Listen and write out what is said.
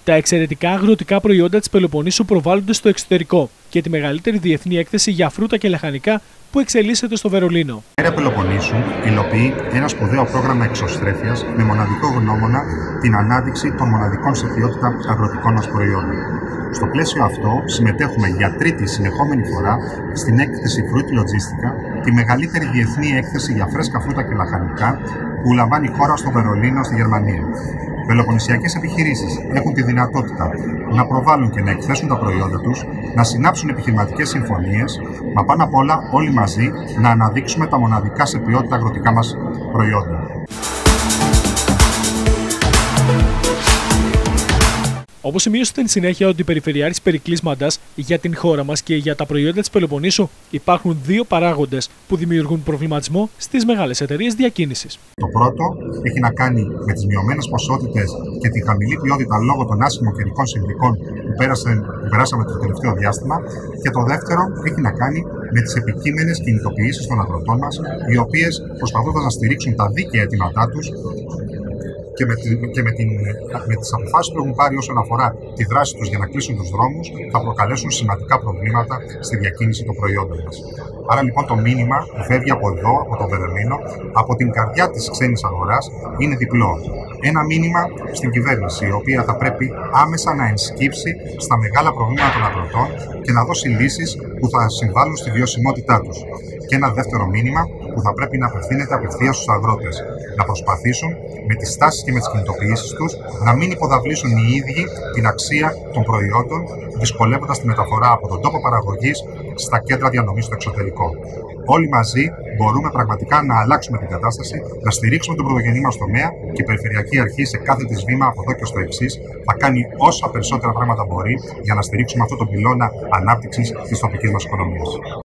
Τα εξαιρετικά αγροτικά προϊόντα της Πελοποννήσου προβάλλονται στο εξωτερικό και τη μεγαλύτερη διεθνή έκθεση για φρούτα και λαχανικά που εξελίσσεται στο Βερολίνο. Η Αέρια Πελοποννήσου υλοποιεί ένα σπουδαίο πρόγραμμα εξωστρέφειας με μοναδικό γνώμονα την ανάδειξη των μοναδικών σε ποιότητα αγροτικών μας προϊόντων. Στο πλαίσιο αυτό, συμμετέχουμε για τρίτη συνεχόμενη φορά στην έκθεση Fruit Logistica, τη μεγαλύτερη διεθνή έκθεση για φρέσκα φρούτα και λαχανικά που λαμβάνει η χώρα στο Βερολίνο, στη Γερμανία. Πελοποννησιακές επιχειρήσεις έχουν τη δυνατότητα να προβάλλουν και να εκθέσουν τα προϊόντα τους, να συνάψουν επιχειρηματικές συμφωνίες, μα πάνω απ' όλα όλοι μαζί να αναδείξουμε τα μοναδικά σε ποιότητα αγροτικά μας προϊόντα. Όπως σημείωσε στην συνέχεια ο Αντιπεριφερειάρχης Περικλής Μαντάς, για την χώρα μας και για τα προϊόντα της Πελοποννήσου υπάρχουν δύο παράγοντες που δημιουργούν προβληματισμό στις μεγάλες εταιρείες διακίνησης. Το πρώτο έχει να κάνει με τις μειωμένες ποσότητες και τη χαμηλή ποιότητα λόγω των άσχημων καιρικών συνθηκών που περάσαμε το τελευταίο διάστημα. Και το δεύτερο έχει να κάνει με τις επικείμενες κινητοποιήσεις των αγροτών μας, οι οποίες προσπαθώντας να στηρίξουν τα δίκαια αιτήματά τους και με τις αποφάσεις που έχουν πάρει όσον αφορά τη δράση τους για να κλείσουν τους δρόμους, θα προκαλέσουν σημαντικά προβλήματα στη διακίνηση των προϊόντων μας. Άρα λοιπόν το μήνυμα που φεύγει από εδώ, από το Βερολίνο, από την καρδιά της ξένης αγοράς, είναι διπλό. Ένα μήνυμα στην κυβέρνηση, η οποία θα πρέπει άμεσα να ενσκύψει στα μεγάλα προβλήματα των αγροτών και να δώσει λύσεις που θα συμβάλλουν στη βιωσιμότητά τους. Και ένα δεύτερο μήνυμα που θα πρέπει να απευθύνεται απευθείας στους αγρότες. Να προσπαθήσουν με τις στάσεις και με τις κινητοποιήσεις τους να μην υποδαβλήσουν οι ίδιοι την αξία των προϊόντων, δυσκολεύοντας τη μεταφορά από τον τόπο παραγωγής στα κέντρα διανομής στο εξωτερικό. Όλοι μαζί μπορούμε πραγματικά να αλλάξουμε την κατάσταση, να στηρίξουμε τον πρωτογενή μας τομέα και η Περιφερειακή Αρχή σε κάθε της βήμα από εδώ και στο εξής θα κάνει όσα περισσότερα πράγματα μπορεί για να στηρίξουμε αυτό τον πυλώνα ανάπτυξης της τοπικής μας οικονομίας.